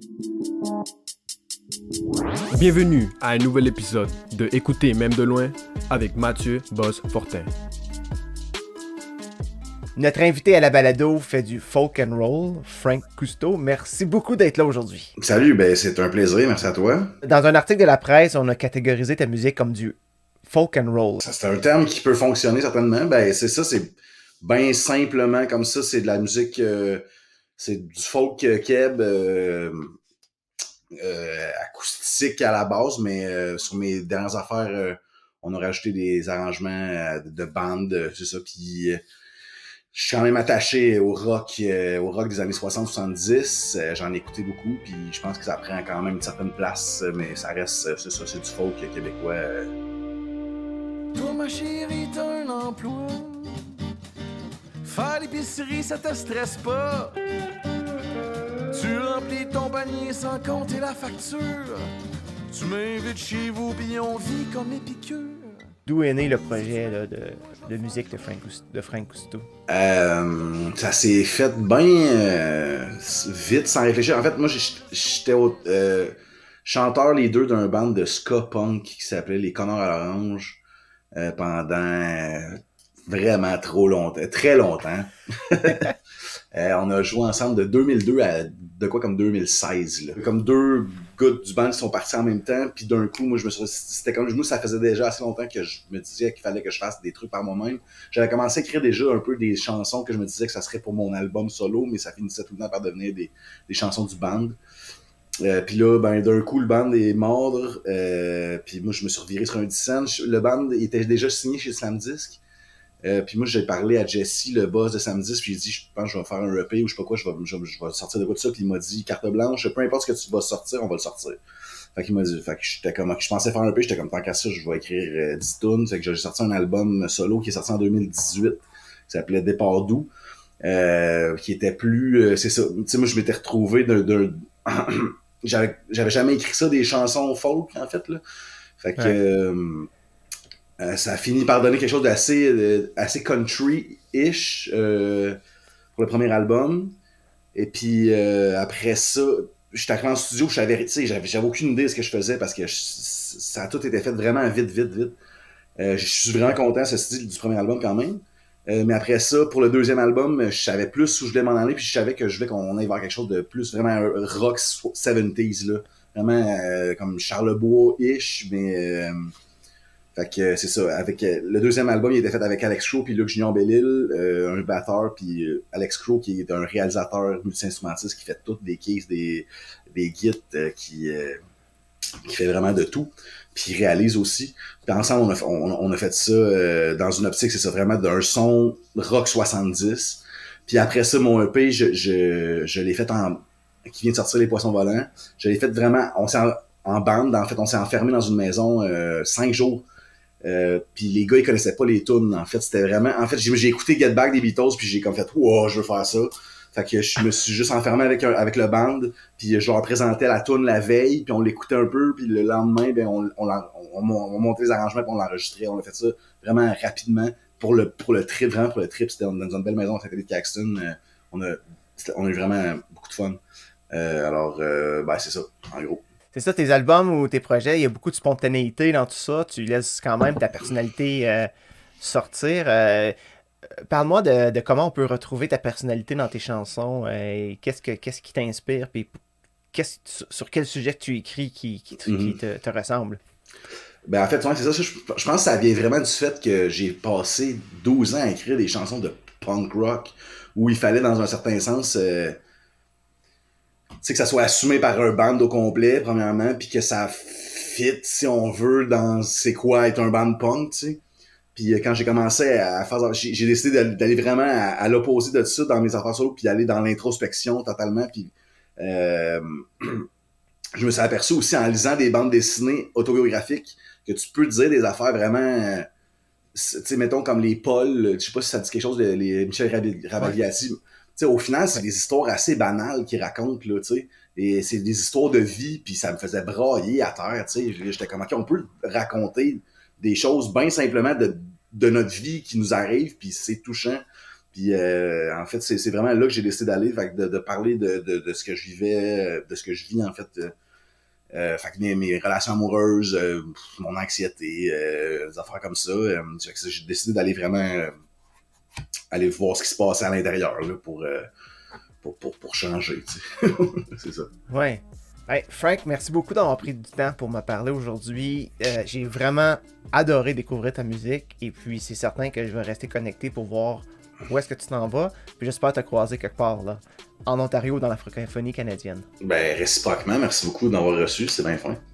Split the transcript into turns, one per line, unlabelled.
Bienvenue à un nouvel épisode de Écouter même de loin avec Mathieu Boss Fortin.
Notre invité à la balado fait du folk and roll, Frank Cousteau. Merci beaucoup d'être là aujourd'hui.
Salut, ben c'est un plaisir, merci à toi.
Dans un article de la presse, on a catégorisé ta musique comme du folk and roll.
C'est un terme qui peut fonctionner certainement. Ben c'est ça, c'est bien simplement comme ça, c'est de la musique, c'est du folk keb acoustique à la base, mais sur mes dernières affaires, on a rajouté des arrangements de bande, c'est ça, puis je suis quand même attaché au rock des années 60-70. J'en ai écouté beaucoup, puis je pense que ça prend quand même une certaine place, mais ça reste, c'est ça, c'est du folk québécois.
Toi, ma chérie, t'as un emploi. Faire l'épicerie, ça te stresse pas. Tu remplis ton panier sans compter la facture. Tu m'invites chez vous, puis on vit comme Épicure.
D'où est né le projet là, de musique de Frank Cousteau?
Ça s'est fait bien vite, sans réfléchir. En fait, moi, j'étais chanteur les deux d'un band de ska punk qui s'appelait Les Connards à l'Orange pendant vraiment trop longtemps, très longtemps. On a joué ensemble de 2002 à de quoi comme 2016. Là. Comme deux gars du band qui sont partis en même temps, puis d'un coup, moi, c'était comme nous, ça faisait déjà assez longtemps que je me disais qu'il fallait que je fasse des trucs par moi-même. J'avais commencé à écrire déjà un peu des chansons que je me disais que ça serait pour mon album solo, mais ça finissait tout le temps par devenir des chansons du band. Puis là, ben d'un coup, le band est mort, puis moi, je me suis reviré sur un dissent. Le band était déjà signé chez Slam Disc. Puis moi, j'ai parlé à Jesse, le boss de Samedi, puis j'ai dit, je pense que je vais faire un EP ou je sais pas quoi, je vais sortir de quoi de ça. Puis il m'a dit, carte blanche, peu importe ce que tu vas sortir, on va le sortir. Fait qu'il m'a dit, fait que j'étais comme, je pensais faire un EP, j'étais comme, tant qu'à ça, je vais écrire 10 tunes. Fait que j'ai sorti un album solo qui est sorti en 2018, qui s'appelait Départ doux, qui était plus, c'est ça. Tu sais, moi, je m'étais retrouvé j'avais jamais écrit ça, des chansons folk, en fait, là. Fait que, ça a fini par donner quelque chose d'assez country-ish pour le premier album. Et puis après ça, j'étais arrivé en studio, j'avais aucune idée de ce que je faisais parce que ça a tout été fait vraiment vite. Je suis vraiment content, ceci dit, du premier album quand même. Mais après ça, pour le deuxième album, je savais plus où je voulais m'en aller, puis je savais que je voulais qu'on aille vers quelque chose de plus vraiment rock 70s, là. Vraiment comme Charlebois-ish, mais... Fait que c'est ça, avec le deuxième album, il était fait avec Alex Crowe puis Luc Junior Bellil, un batteur, puis Alex Crowe qui est un réalisateur multi-instrumentiste qui fait toutes des keys, des guites, qui fait vraiment de tout, puis il réalise aussi. Puis ensemble, on a fait ça dans une optique, c'est ça, vraiment d'un son rock 70. Puis après ça, mon EP, je l'ai fait qui vient de sortir Les Poissons Volants. Je l'ai fait vraiment, en bande, en fait, on s'est enfermé dans une maison 5 jours. Puis les gars ils connaissaient pas les tunes, en fait c'était vraiment, en fait j'ai écouté Get Back des Beatles puis j'ai comme fait wow je veux faire ça, fait que je me suis juste enfermé avec le band puis je leur présentais la tune la veille puis on l'écoutait un peu puis le lendemain ben on montait les arrangements puis on l'enregistrait, on a fait ça vraiment rapidement pour le trip, vraiment pour le trip, c'était dans une belle maison à côté de Caxton, on a eu vraiment beaucoup de fun, alors ben c'est ça en gros.
C'est ça, tes albums ou tes projets, il y a beaucoup de spontanéité dans tout ça. Tu laisses quand même ta personnalité sortir. Parle-moi de comment on peut retrouver ta personnalité dans tes chansons. Qu'est-ce qui t'inspire? Puis sur quel sujet tu écris qui te ressemble?
Ben en fait, ouais, c'est ça. Je pense que ça vient vraiment du fait que j'ai passé 12 ans à écrire des chansons de punk rock où il fallait, dans un certain sens... que ça soit assumé par un band au complet, premièrement, puis que ça fit, si on veut, dans c'est quoi être un band punk, tu sais. Puis quand j'ai commencé à faire... J'ai décidé d'aller vraiment à l'opposé de ça dans mes affaires solo, puis d'aller dans l'introspection totalement, puis je me suis aperçu aussi en lisant des bandes dessinées autobiographiques que tu peux dire des affaires vraiment... tu sais, mettons comme les Paul, je sais pas si ça dit quelque chose, les Michel Rabagliati... Ouais. T'sais, au final, c'est des histoires assez banales qu'ils racontent, là, tu sais. Et c'est des histoires de vie, puis ça me faisait brailler à terre, tu sais. J'étais comme, OK, on peut raconter des choses bien simplement de notre vie qui nous arrive, puis c'est touchant. Puis en fait, c'est vraiment là que j'ai décidé d'aller, fait que de parler de ce que je vivais, de ce que je vis en fait. Fait que mes relations amoureuses, mon anxiété, des affaires comme ça. Fait que j'ai décidé d'aller vraiment aller voir ce qui se passe à l'intérieur là, pour changer. Tu sais. C'est ça.
Ouais. Hey, Frank, merci beaucoup d'avoir pris du temps pour me parler aujourd'hui. J'ai vraiment adoré découvrir ta musique et puis c'est certain que je vais rester connecté pour voir où est-ce que tu t'en vas. Puis j'espère te croiser quelque part là, en Ontario, dans la francophonie canadienne.
Ben, réciproquement, merci beaucoup d'avoir reçu, c'est bien fin.